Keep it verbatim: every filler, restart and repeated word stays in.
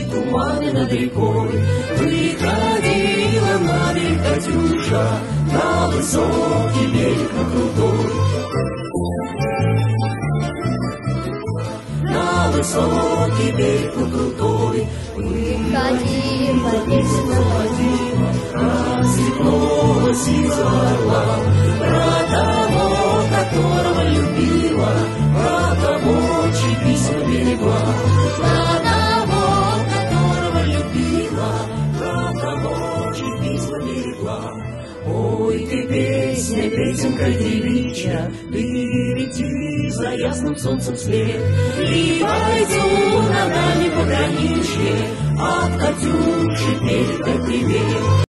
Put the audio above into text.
туманы над рекой. Выходила на берег Катюша, на высокий берег, на крутой. На высокий берег, на крутой. Выходила песня Вадима, разлеглась из орла, про того, которого любила, про того, чьи письма берегла, про того, которого любила, про того, чьи письма берегла. Ой, ты песня, песенка девичья, перейти за ясным солнцем след, и пойду на дальнем пограничье, от Катюши передай привет.